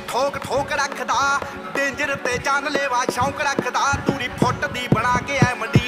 ठोक ठोक रखदा डेंजर ते जानलेवा शौक रखदा दूरी फुट दी बना के ऐ मंडी